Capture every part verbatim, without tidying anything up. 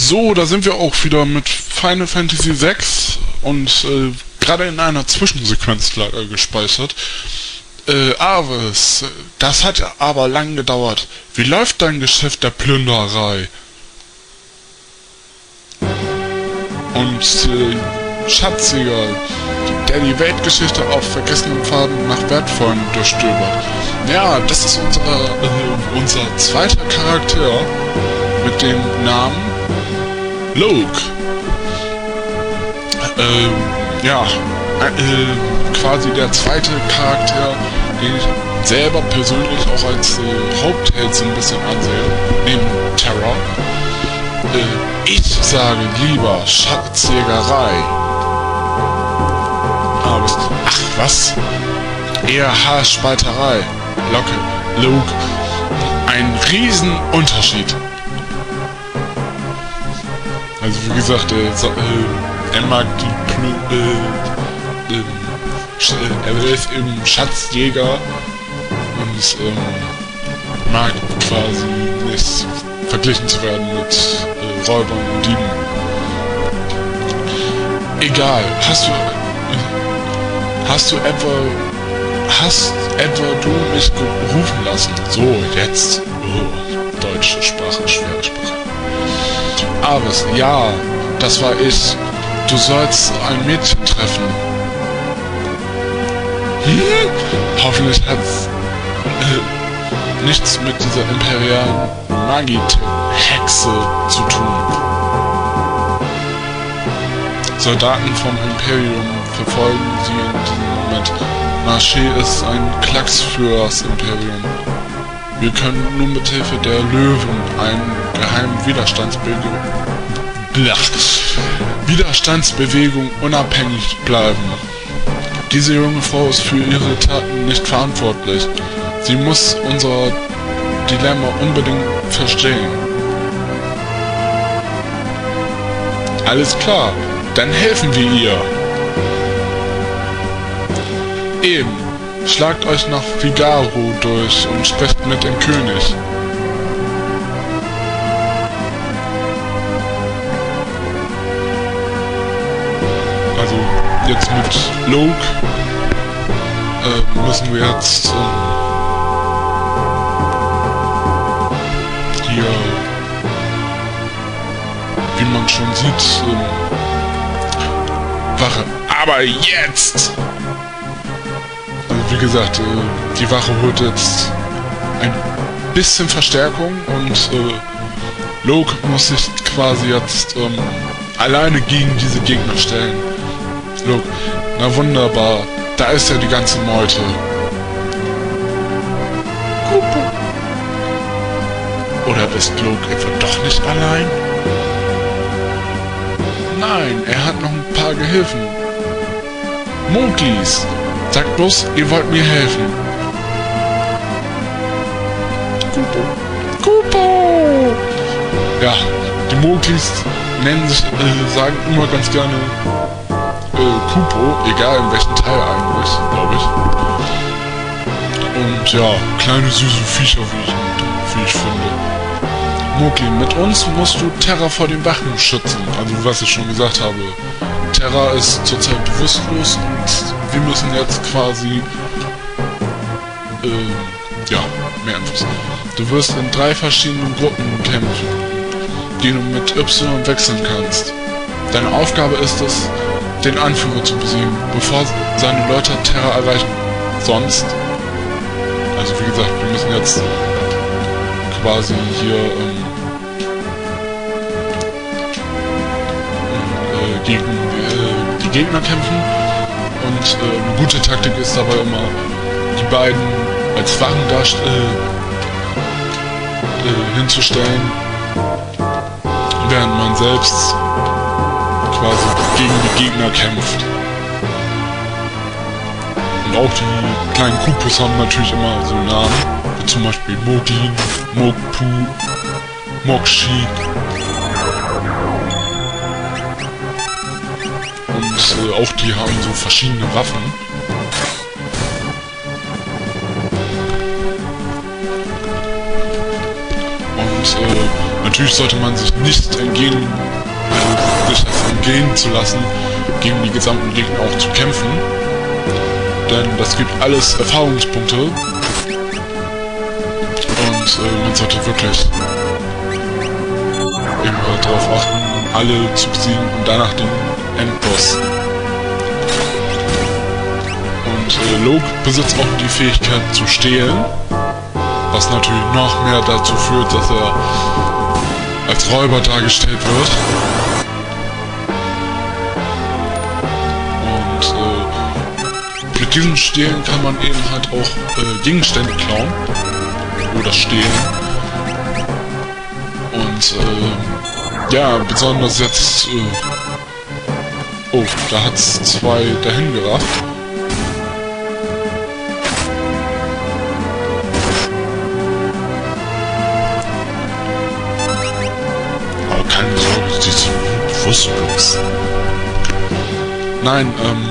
So, da sind wir auch wieder mit Final Fantasy sechs und äh, gerade in einer Zwischensequenz äh, gespeichert. Äh, Arves, das hat aber lang gedauert. Wie läuft dein Geschäft der Plünderei? Und äh, Schatzjäger, der die Weltgeschichte auf vergessenen Pfaden nach wertvollen durchstöbert. Ja, das ist unsere, äh, unser zweiter Charakter mit dem Namen Locke. Ähm, ja, äh, quasi der zweite Charakter, den ich selber persönlich auch als äh, Hauptheld so ein bisschen ansehe, neben Terra. Äh, ich sage lieber Schatzjägerei. Aber, ach was? Eher Haarspalterei. Locke, Locke. Ein Riesenunterschied. Also wie gesagt, äh, so, äh, er mag die Plü äh, äh, er ist eben Schatzjäger und ähm, mag quasi nicht verglichen zu werden mit äh, Räubern und Dieben. Egal, hast du äh, hast du etwa hast etwa du mich gerufen lassen? So, jetzt. Oh, deutsche Sprache, schwere Sprache. Arves, ja, das war ich. Du sollst ein Mädchen treffen. Hm? Hoffentlich hat's äh, nichts mit dieser imperialen Magie-Hexe zu tun. Soldaten vom Imperium verfolgen sie in diesem Moment. Marché ist ein Klacks für das Imperium. Wir können nur mit Hilfe der Löwen einen geheimen Widerstandsbewegung, Widerstandsbewegung unabhängig bleiben. Diese junge Frau ist für ihre Taten nicht verantwortlich. Sie muss unser Dilemma unbedingt verstehen. Alles klar, dann helfen wir ihr. Eben. Schlagt euch nach Figaro durch und sprecht mit dem König. Also jetzt mit Locke äh, müssen wir jetzt ähm, hier, wie man schon sieht, ähm, Wache. Aber jetzt! Wie gesagt, äh, die Wache holt jetzt ein bisschen Verstärkung und äh, Locke muss sich quasi jetzt ähm, alleine gegen diese Gegner stellen. Locke, na wunderbar, da ist ja die ganze Meute. Oder ist Locke etwa doch nicht allein? Nein, er hat noch ein paar Gehilfen. Moglis! Sagt bloß, ihr wollt mir helfen. Kupo. Kupo! Ja, die Moglis nennen sich, äh, sagen immer ganz gerne äh, Kupo, egal in welchem Teil eigentlich, glaube ich. Und ja, kleine süße Viecher, wie ich, wie ich finde. Mogli, mit uns musst du Terra vor den Wachen schützen. Also was ich schon gesagt habe. Terra ist zurzeit bewusstlos und wir müssen jetzt quasi äh, ja, mehr Infos. Du wirst in drei verschiedenen Gruppen kämpfen, die du mit Y wechseln kannst. Deine Aufgabe ist es, den Anführer zu besiegen, bevor seine Leute Terra erreichen. Sonst, also wie gesagt, wir müssen jetzt quasi hier ähm, äh, gegen äh, die Gegner kämpfen. Und äh, eine gute Taktik ist dabei immer, die beiden als Wachen darst äh, äh, hinzustellen, während man selbst quasi gegen die Gegner kämpft. Und auch die kleinen Kupus haben natürlich immer so Namen, wie zum Beispiel Moglin, Mogpu, Mokshi. Und äh, auch die haben so verschiedene Waffen. Und äh, natürlich sollte man sich nicht entgehen, also sich das entgehen zu lassen, gegen die gesamten Gegner auch zu kämpfen. Denn das gibt alles Erfahrungspunkte. Und äh, man sollte wirklich eben halt darauf achten, alle zu besiegen und danach den Endboss. Und äh, Locke besitzt auch die Fähigkeit zu stehlen, was natürlich noch mehr dazu führt, dass er als Räuber dargestellt wird. Und äh, mit diesem Stehlen kann man eben halt auch äh, Gegenstände klauen oder stehlen. Und äh, ja, besonders jetzt äh, oh, da hat's zwei dahin gerafft. Aber keine Sorge, die sind bewusstlos. Nein, ähm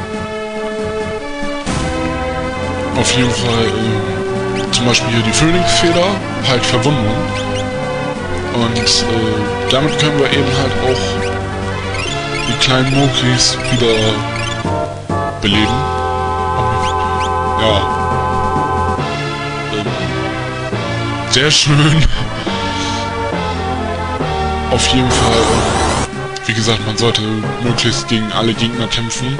auf jeden Fall äh, zum Beispiel hier die Phönixfeder, halt Verwundung. Und äh, damit können wir eben halt auch die kleinen Mokris wieder beleben. Ja. Ähm, sehr schön. Auf jeden Fall, äh, wie gesagt, man sollte möglichst gegen alle Gegner kämpfen.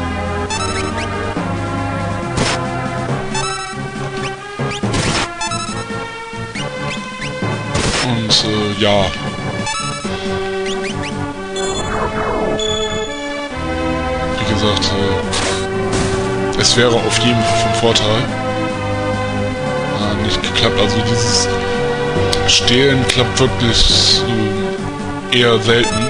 Und äh, ja. Wie gesagt, äh, es wäre auf jeden Fall von Vorteil. Ah, nicht geklappt. Also dieses Stehlen klappt wirklich äh, eher selten.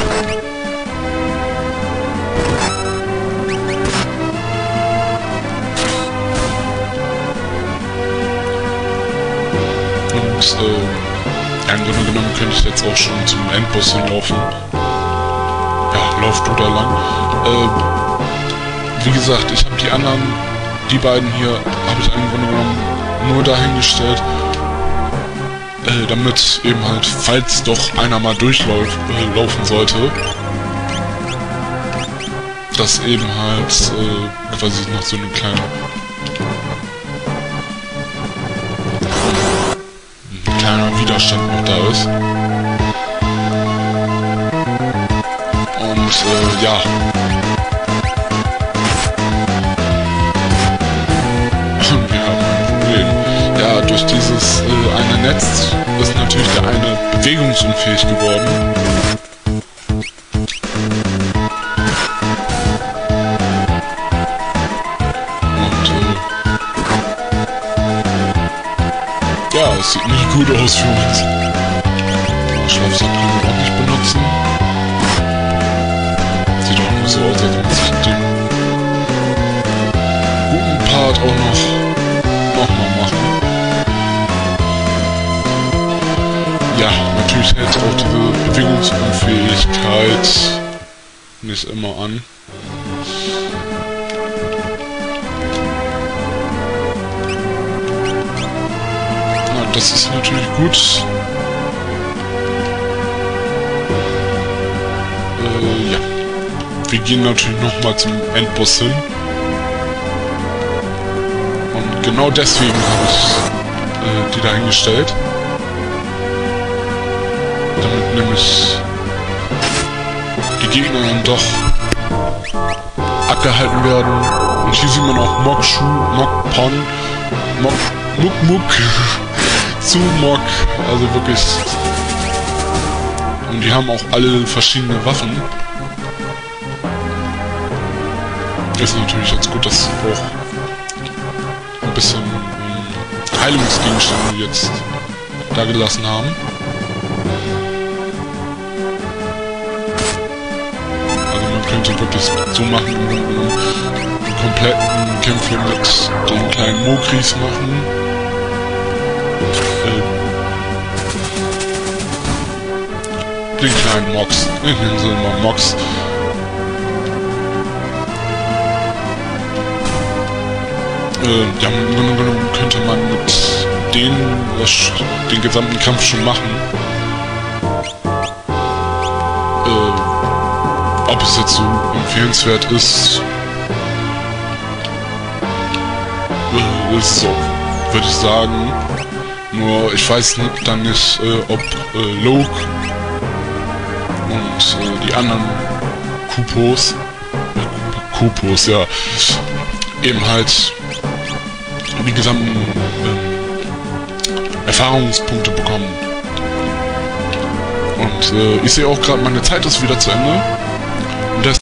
Und äh, im Grunde genommen könnte ich jetzt auch schon zum Endboss hinlaufen. Ja, lauf du da lang. Äh, wie gesagt, ich habe die anderen, die beiden hier, habe ich im Grunde genommen nur dahingestellt, äh, damit eben halt, falls doch einer mal durchlaufen äh, sollte, dass eben halt äh, quasi noch so eine kleine kleiner Widerstand noch da ist. Und äh, ja. Wir haben ein Problem. Ja, durch dieses äh, eine Netz ist natürlich der eine bewegungsunfähig geworden. Ja, es sieht nicht gut aus für uns. Schlafsack können wir auch nicht benutzen. Sieht auch nur so aus, als wenn man sich den guten Part auch noch nochmal machen. Ja, natürlich hält auch diese Bewegungsunfähigkeit nicht immer an. Das ist natürlich gut. Äh, ja. Wir gehen natürlich nochmal zum Endboss hin. Und genau deswegen habe ich äh, die dahingestellt. Damit nämlich die Gegner dann doch abgehalten werden. Und hier sieht man auch Mokshu, Mokpon, Mok, Muk Muk. Zu Mok, also wirklich. Und die haben auch alle verschiedene Waffen. Ist natürlich jetzt gut, dass sie auch ein bisschen ähm, Heilungsgegenstände jetzt da gelassen haben. Also man könnte wirklich so machen, einen kompletten Kämpfe mit den kleinen Mokris machen. Den kleinen Mox. Ich nenne sie immer Mox. Äh, ja, im Grunde genommen könnte man mit denen das, den gesamten Kampf schon machen. ob es jetzt so empfehlenswert ist, äh, ist so, würde ich sagen. Nur ich weiß dann nicht, äh, ob äh, Loke und äh, die anderen Kupos, äh, Kupos, ja, eben halt die gesamten äh, Erfahrungspunkte bekommen. Und äh, ich sehe auch gerade, meine Zeit ist wieder zu Ende.